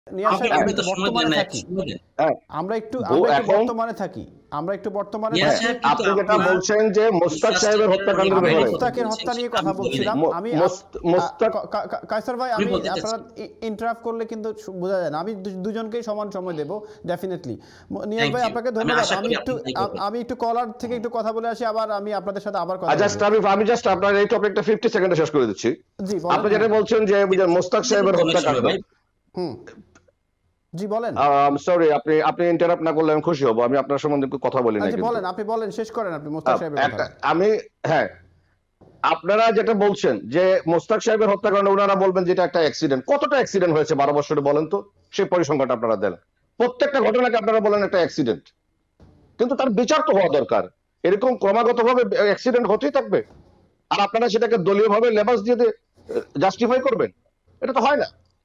নিয়াজ সাহেব আমরা একটু বর্তমানে থাকি, আমরা একটু বর্তমানে থাকি। আপনি যেটা বলছেন যে মোস্তাক সাহেবের হত্যাকাণ্ডের ব্যাপারে, মোস্তাকের হত্যা নিয়ে কথা বলছিলাম আমি। কায়সার ভাই, আমি আপনারা ইন্টারাপ্ট করলে কিন্তু বোঝা যায় না। আমি দুজনকেই সমান সময় দেব ডেফিনেটলি। নিয়াজ ভাই আপনাকে ধন্যবাদ। আমি একটু কলার থেকে একটু কথা বলে আসি, আবার আমি আপনাদের সাথে আবার কথা বলবো। আমি জাস্ট আপনার এই টপিকটা 50 সেকেন্ডে শেষ করে দিচ্ছি। আপনি যেটা বলছেন যে মোস্তাক সাহেবের হত্যাকাণ্ড, জি বলেন। সরি, আপনি ইন্টারাপ্ট না করলে আমি খুশি হব। আমি আপনার সম্বন্ধে কথা বলি না। বলেন, আপনি বলেন, শেষ করেন আপনি মোস্তাক সাহেবের কথা। আপনারা যেটা বলছেন যে মোস্তাক সাহেবের হত্যাকাণ্ড, ওনারা বলবেন যেটা একটা অ্যাক্সিডেন্ট। কতটা অ্যাক্সিডেন্ট হয়েছে 12 বছরে বলেন তো, সেই পরিসংখ্যানটা আপনারা দেন। প্রত্যেকটা ঘটনাকে আপনারা বলেন একটা অ্যাক্সিডেন্ট, কিন্তু তার বিচার তো হওয়া দরকার। এরকম ক্রমাগতভাবে অ্যাক্সিডেন্ট হতেই থাকবে, আর আপনারা সেটাকে দলীয়ভাবে লেবাস দিয়ে জাস্টিফাই করবেন? এটা তো হয় না।